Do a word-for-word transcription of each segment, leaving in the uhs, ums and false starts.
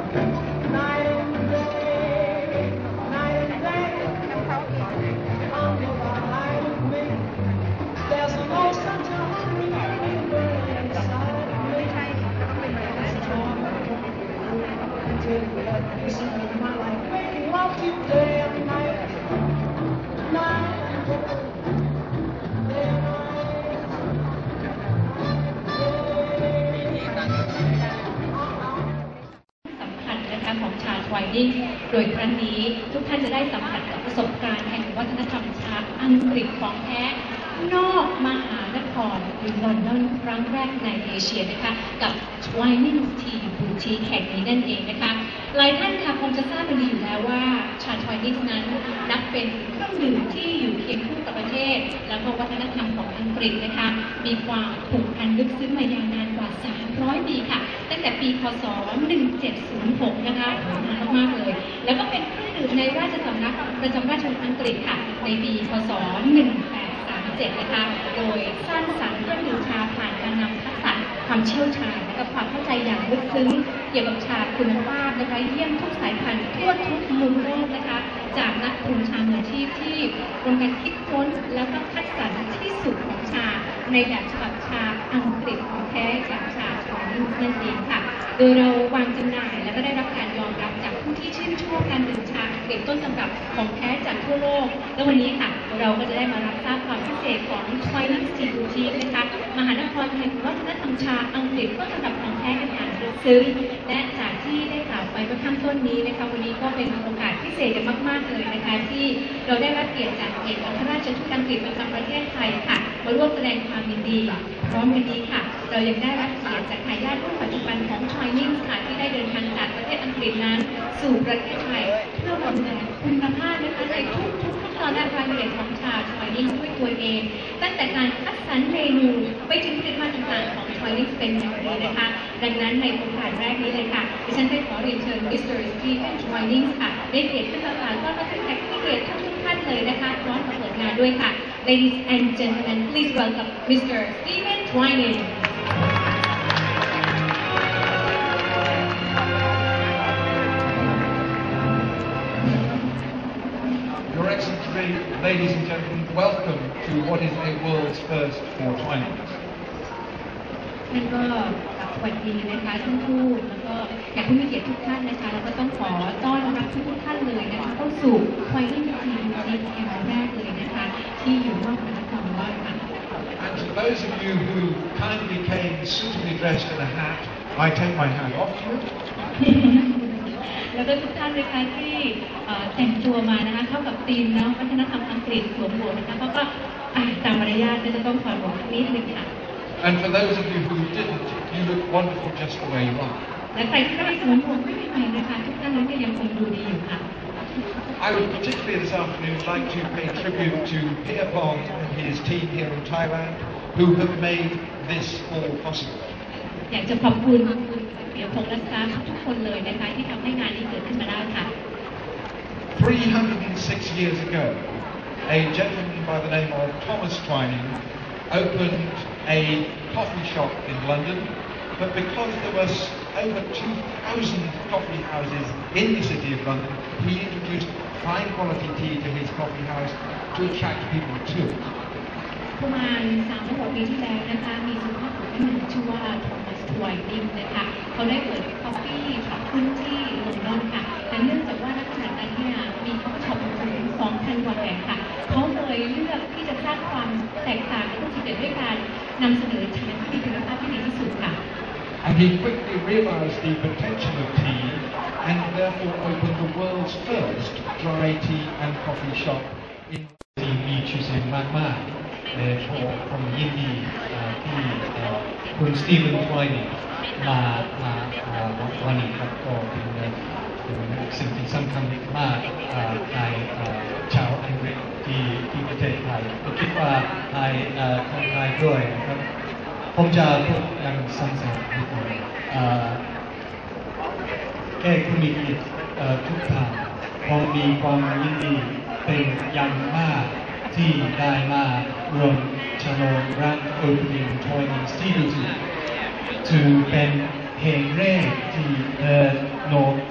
ของชาทไวนิ่งโดยครั้งนี้ทุกท่านจะได้สัมผัสกับประสบการณ์แห่งวัฒนธรรมชาอังกฤษของแท้นอกมหานครหรือลอนดอนครั้งแรกในเอเชียนะคะกับ Twining Tea Boutique แห่งนี้นั่นเองนะคะหลายท่านค่ะคงจะทราบกันดีอยู่แล้วว่าชาทไวนิ่งนั้นนับเป็นเครื่องดื่มที่อยู่เคียงคู่กับประเทศแล้วก็วัฒนธรรมของอังกฤษนะคะมีความผูกพันลึกซึ้งมายาวนานกว่าสามร้อยปีค่ะตั้งแต่ปีคศหนึ่งเจ็ดศูนย์หกนะคะนานมากเลยแล้วก็เป็นเครื่องดื่มในราชสำนักประจำราชวงศ์อังกฤษค่ะในปีคศหนึ่งแปดสามเจ็ดนะคะโดยสร้างสรรค์เครื่องดื่มชาผ่านการนำทักษะความเชี่ยวชาญและความเข้าใจอย่างลึกซึ้งเกี่ยวกับชาคุณภาพนะคะเยี่ยมทุกสายพันธุ์ทั่วทุกมุมโลกนะคะจากนักปรุงชามืออาชีพที่รวมกันคิดค้นแล้วก็คัดสรรที่สุดของชาในแบบฉบับชาอังกฤษของแท้อย่างชาทวินิ่งนั่นเองค่ะโดยเราวางจำหน่ายและก็ได้รับการยอมรับจากผู้ที่ชื่นชอบการดื่มชาอังกฤษต้นตำรับของแท้จากทั่วโลกและวันนี้ค่ะเราก็จะได้มารับทราบความพิเศษของ Twining Tea Boutique นะคะมหานครแห่งวัฒนธรรมชาอังกฤษต้นตำรับของแท้กันอย่างลึกซึ้งและจากที่ได้กล่าวไปเมื่อข้างต้นนี้นะคะวันนี้ก็เป็นโอกาสพิเศษมากๆเลยนะคะที่เราได้รับเกียรติจากเอกอัครราชทูตอังกฤษประจำประเทศไทยค่ะมาร่วมแสดงความยินดีพร้อมกันนี้ค่ะเรายังได้รับเกียรติจากทายาทรุ่นปัจจุบันของ Twining ค่ะที่ได้เดินทางจากประเทศอังกฤษนั้นสู่ประเทศไทยเพื่อดูแลคุณภาพนะคะในทุกๆขั้นตอนและรายละเอียดของชา Twining ด้วยตัวเองตั้งแต่การคัดสรรเมนูไปถึงผลิตภัณฑ์ต่างๆของ Twining เป็นอย่างดีนะคะดังนั้นในโอกาสแรกนี้เลยค่ะดิฉันได้ขอเรียนเชิญมิสเตอร์ Stephen Twining ค่ะได้เกียรติขึ้นประกาศต้อนรับแขกผู้เกียรติทุกท่านเลยนะคะพร้อมกับเปิดงานด้วยค่ะ Ladies and gentlemen, please welcome Mister Stephen Twining. Your Excellency, ladies and gentlemen, welcome to what is a world's first for Twining. ท่านก็สวัสดีนะคะท่านทูตแล้วก็แขกผู้มีเกียรติทุกท่านนะคะแล้วก็ต้องขอต้อนรับทุกท่านเลยนะคะเข้าสู่ Twining Tea Boutique แห่งแรกเลยนะคะที่อยู่นอกมหานครว่าค่ะ And to those of you who kindly came suitably dressed in a hat, I take my hat off to you. แล้วก็ทุกท่านนะคะที่แต่งตัวมานะคะเข้ากับธีมเนาะวัฒนธรรมอังกฤษสวมหมวกนะคะเขาก็ตามมารยาทจะต้องถอดหมวกนิดนึงค่ะ And for those of you who didn't, you look wonderful just the way you are. และใครที่ไม่ได้สวมหมวกไม่เป็นไรนะคะทุกท่านนั้นก็ยังคงดูดีอยู่ค่ะ I would particularly this afternoon like to pay tribute to Pierpong and his team here in Thailand who have made this all possible. อยากจะขอบคุณเปียพงษ์และสตาฟทุกคนเลยนะคะที่ทำให้งานนี้เกิดขึ้นมาได้ค่ะ three hundred six years ago, a gentleman by the name of Thomas Twining opened a coffee shop in London, but because there was over two thousand coffee houses in the city of London, he introduced fine quality tea to his coffee house to attract people to it. ประมาณสามถึงหกปีที่แล้วนะคะมีสุภาพบุรุษท่านหนึ่งชื่อว่าโทมัส ทไวนิ่งนะคะเขาได้เปิดคอฟฟี่ช็อปขึ้นที่ลอนดอนค่ะแต่เนื่องจากว่าณขณะนั้นเนี่ยมีคอฟฟี่ช็อปถึง สองพัน กว่าแห่งค่ะเขาเลยเลือกที่จะสร้างความแตกต่างและจุดเด่นด้วยการนำเสนอชาที่มีคุณภาพที่ดีที่สุดค่ะ And he quickly realized the potential of tea and therefore opened the world's first dry tea and coffee shop in ที่มีชื่อเสียงมากๆและผมยินดีที่คุณสตีเวน ทไวนิ่งมามาวันนี้ครับก็เป็นสิ่งที่สำคัญมากในชาวอังกฤษที่ที่ประเทศไทยก็คิดว่าในคนไทยด้วยนะครับผมจะพูดอย่างสั้นๆนิดหน่อยแค่คุณมีเกียรติทุกท่านผมมีความยินดีเป็นอย่างมากที่ได้มาร่วมฉลองร้าน Opening Twining Tea Boutique ถือเป็นเพลงแรกที่เดินโน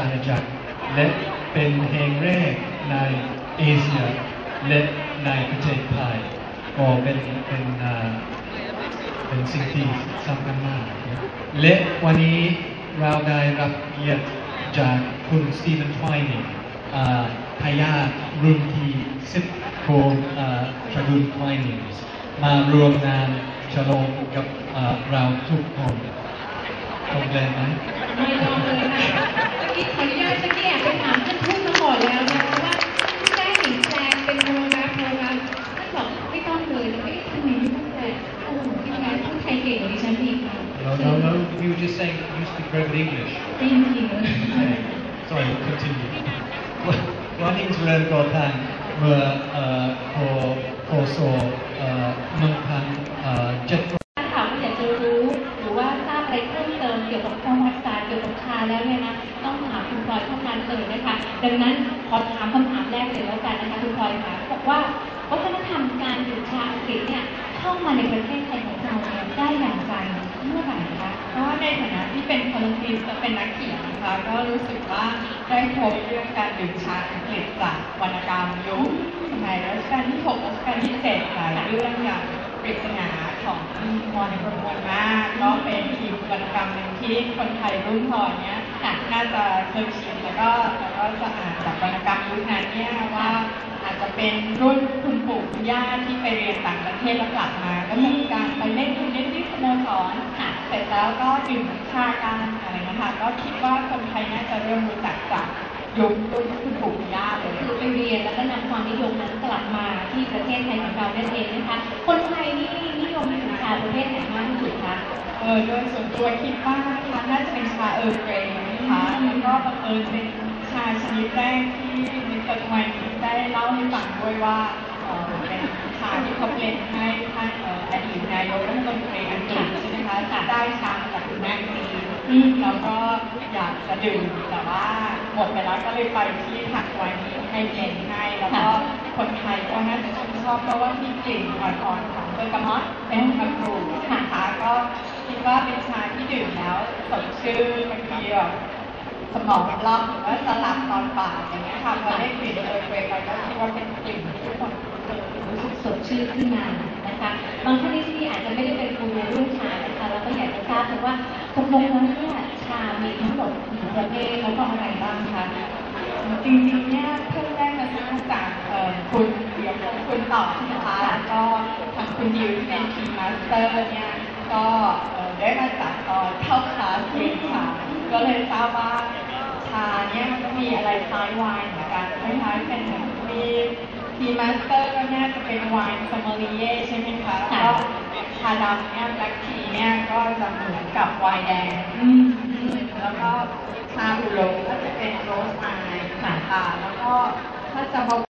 ณาจักรและเป็นแห่งแรกในเอเชียและในประเทศไทยก็เป็นเป็นอ่าเป็นสิ่งที่สำคัญมากนะและวันนี้เราได้รับเกียรติจากคุณสตีเฟน ทไวนิงทายาทรุ่นที่สิบของอ่าตระกูล ทไวนิงมารวมงานฉลองกับอ่าเราทุกคนต้องแปลไหมไม่ต้องเลยค่ะเมื่อกี้ขออนุญาตเมื่อกี้แอบไปถามท่านทูตมาก่อนแล้วนะคะว่าที่ได้หญิงแปลงเป็นโมโนกราฟโมโนกราฟท่านบอกไม่ต้องเลยแล้วก็เอ๊ะทำไมไม่ต้องแปลโอ้โหที่แท้พูดไทยเก่งกว่าดิฉันอีกค่ะ No, no, no. You were just saying you speak very good English. Thank you Okay. Sorry, continue. วันนี้เริ่มก่อตั้งเมื่อเอ่อพศเอ่อหนึ่งพันเจ็ดร้อยถ้าถามว่าอยากจะรู้หรือว่าทราบอะไรเพิ่มเติมเกี่ยวกับประวัติศาสตร์เกี่ยวกับชาแล้วเนี่ยนะต้องถามคุณพลอยเท่านั้นเลยนะคะดังนั้นขอถามคำถามแรกเลยแล้วกันนะคะคุณพลอยค่ะบอกว่าวัฒนธรรมการดื่มชาอังกฤษเนี่ยเข้ามาในประเทศไทยของเราเนี่ยได้อย่างไรเมื่อไหร่คะก็ในฐานะที่เป็นคอลัมนิสต์และเป็นนักเขียนนะคะก็รู้สึกว่าได้พบเรื่องการดื่มชาอังกฤษจากวรรณกรรมยุคสมัยรัชกาลที่หกรัชกาลที่เจ็ดหลายเรื่องอย่างปริศนาของมอญประมวลมากก็เป็นอีกวรรณกรรมหนึ่งที่คนไทยรุ่นก่อนเนี้ยน่าจะเคยชินแล้วก็แล้วก็จะอ่านจากวรรณกรรมยุคนั้นเนี่ยว่าอาจจะเป็นรุ่นคุณปู่คุณย่าที่ไปเรียนต่างประเทศแล้วกลับมาก็จะมีการไปเล่นเทนนิสที่สโมสรค่ะเสร็จแล้วก็ดื่มชากันอะไรนะคะก็คิดว่าคนไทยน่าจะเริ่มรู้จักจากยุครุ่นคุณปู่คุณย่าเลยคือไปเรียนแล้วก็นำความนิยมนั้นกลับมาที่ประเทศไทยของเรานั่นเองนะคะคนไทยนี่นิยมดื่มชาประเภทไหนมากที่สุดคะเออโดยส่วนตัวคิดว่านะคะน่าจะเป็นชาเออร์เกรย์นะคะแล้วก็บังเอิญเป็นชาชนิดแรกที่มิสเตอร์ทไวนิงได้เล่าให้ฟังด้วยว่าเออเป็นชาที่เขาเปลี่ยนให้ท่านเอ่ออดีตนายกรัฐมนตรีอังกฤษใช่ไหมคะได้ชามาจากคุณแม่กรีนแล้วก็อยากจะดื่มแต่ว่าหมดไปแล้วก็เลยไปที่ถักไว้นี้ให้เย็นให้แล้วก็คนไทยก็น่าจะชื่นชอบเพราะว่ามีกลิ่นอ่อนๆของเบอร์กามอตเป็นมะกรูดนะคะก็คิดว่าเป็นชาที่ดื่มแล้วสดชื่นบางทีแบบสมองรอบหรือว่าสลับตอนบ่ายอย่างเงี้ยค่ะพอได้กลิ่นเออร์เกรย์ไปก็คิดว่าเป็นกลิ่นที่ทุกคนคุ้นเคยรู้สึกสดชื่นขึ้นมานะคะบางท่านที่อาจจะไม่ได้เป็นกูรูเรื่องชานะคะแล้วก็อยากจะทราบเพราะว่าตกลงแล้วเนี่ยชามีทั้งหมดกี่ประเภทแล้วก็อะไรบ้างคะจริงๆเนี่ยเพิ่งได้มาทราบจากเอ่อคุณเดียวกับคุณต่อใช่ไหมคะแล้วก็ทางคุณดิวที่เป็นทีมมาสเตอร์เนี่ยก็เอ่อได้มาจากตอนเข้าคลาสเรียนค่ะก็เลยทราบว่าชาเนี่ยมันก็มีอะไรคล้ายไวน์เหมือนกันคล้ายๆเป็นเหมือนมีทีมมาสเตอร์ก็น่าจะเป็นไวน์ซัมเมอรีเย่ใช่ไหมคะแล้วก็ชาดำเนี่ยแบล็คทีเนี่ยก็จะเหมือนกับไวน์แดง แล้วก็ชาบูโรงก็จะเป็นโรสไอน์ค่ะแล้วก็ถ้าจะบอก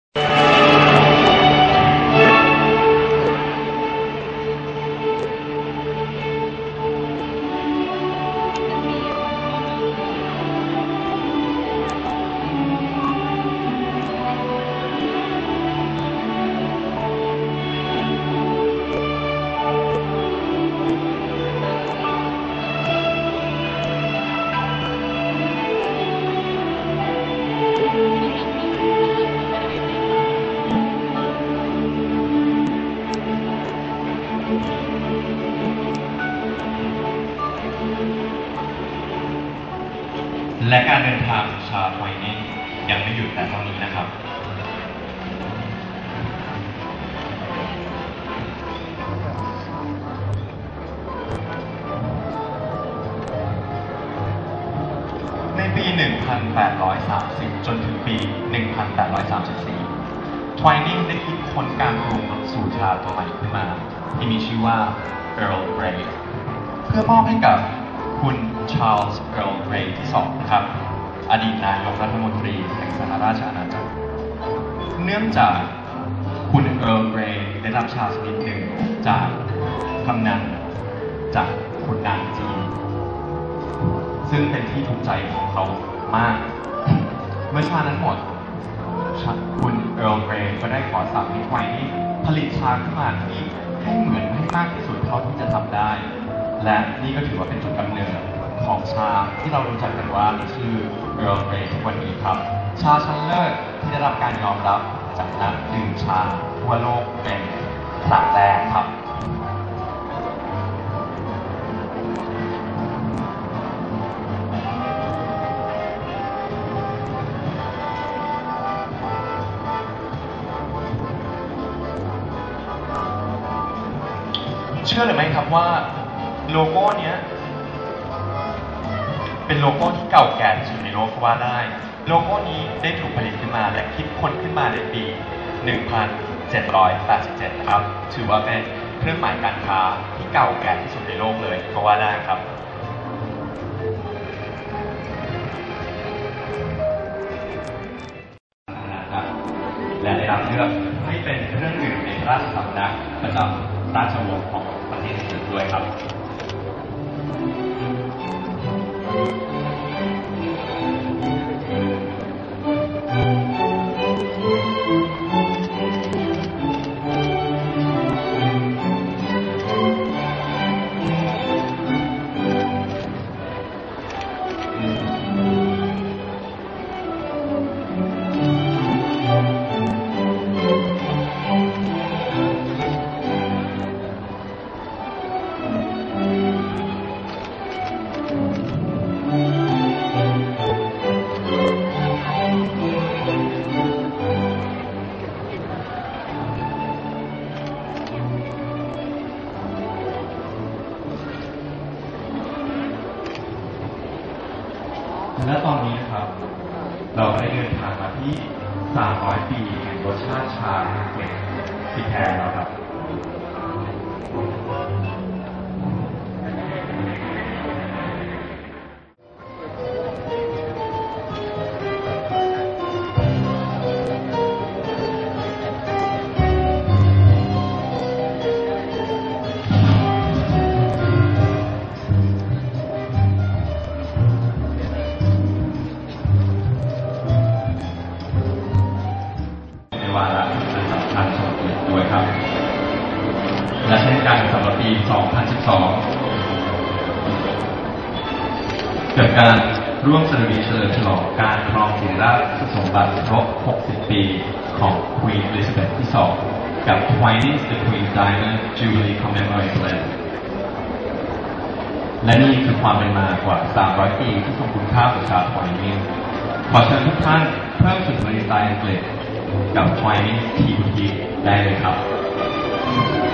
และการเดินทางของชาวไทยนี้ยังไม่หยุดแต่เท่านี้นะครับในปี หนึ่งพันแปดร้อยสามสิบ จนถึงปี หนึ่งพันแปดร้อยสามสิบสี่ ทไวนิงได้คิดค้นการปรุงสูตรชาตัวใหม่ขึ้นมาที่มีชื่อว่า Earl Grey เพื่อมอบให้กับคุณชาร์ลส์ เอิร์ล เกรย์ที่สองครับอดีตนายกรัฐมนตรีแห่งสหราชอาณาจักรเนื่องจากคุณเอิร์ล เกรย์ได้รับชาชนิดหนึ่งจากกำนันจากขุนนางจีนซึ่งเป็นที่ถูกใจของเขามาก เมื่อชานั้นหมดคุณเอิร์ล เกรย์ก็ได้ขอสั่งให้ไวนี่ผลิตชาขึ้นมาที่ให้เหมือนให้มากที่สุดเท่าที่จะทำได้และนี่ก็ถือว่าเป็นจุดกำเนิดของชาที่เรารู้จักกันว่ามีชื่อ Earl Grey ทุกวันนี้ครับชาชั้นเลิศที่ได้รับการยอมรับจากนักดื่มชาทั่วโลกเป็นครั้งแรกครับเชื่อหรือไม่ครับว่าโลโก้เนี้ยเป็นโลโก้ที่เก่าแก่ที่สุดในโลกก็ว่าได้โลโก้นี้ได้ถูกผลิตขึ้นมาและคิดค้นขึ้นมาในปี หนึ่งพันเจ็ดร้อยแปดสิบเจ็ด ครับถือว่าเป็นเครื่องหมายการค้าที่เก่าแก่ที่สุดในโลกเลยก็ว่าได้ครับและได้รับเลือกให้เป็นเครื่องดื่มในพระราชสำนักประจำราชวงศ์ของประเทศอังกฤษด้วยครับและตอนนี้นะครับเราได้เดินทางมาที่สามร้อยปีแห่งรสชาติชาอังกฤษที่แท้แล้วครับวาระสำคัญสำหรับปีด้วยครับและเช่นกันสำหรับปี สองพันสิบสอง เกิดการร่วมสดุดีเฉลิมฉลองการครองสิริราชสมบัติครบ หกสิบ ปีของ Queen Elizabeth ที่ สอง กับ Twinings the Queen's Diamond Jubilee Commemorative และนี่คือความเป็นมากว่า สามร้อย ปีที่ทรงคุณค่าของชาว Twinings ขอเชิญทุกท่านเพิ่มสุดบริการอังกฤษกับ Twinings ที พี ได้เลยครับ